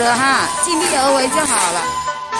了哈，尽力而为就好了。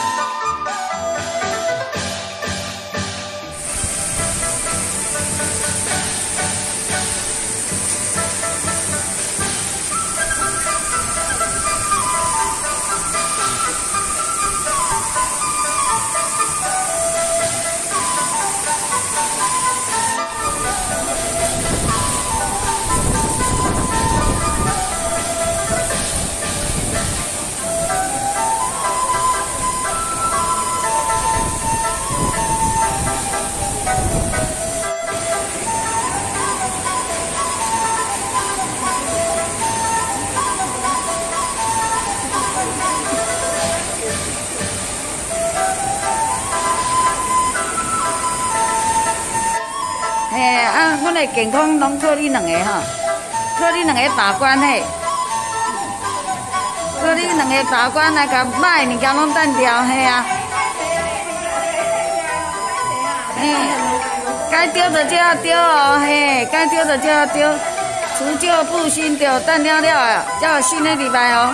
嘿，阮的健康拢靠你两个吼，靠你两个把关嘿，靠你两个把关来甲歹物件拢断掉嘿啊。嘿，该丢的就要丢哦，嘿，该丢的就要丢，除旧布新丢，断了了啊，才有新的入来哦。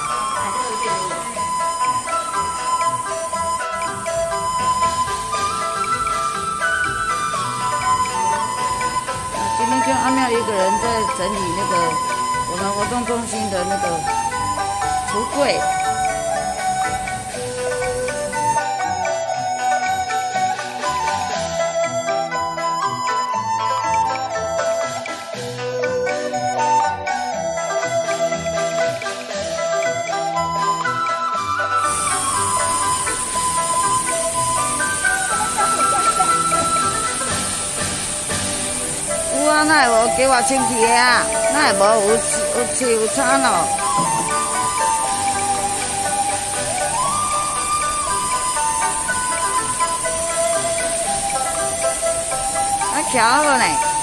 今天就阿妙一个人在整理那个我们活动中心的那个橱柜。有啊，哪会无给我清气的啊？哪会无有气有差咯？啊，巧了呢。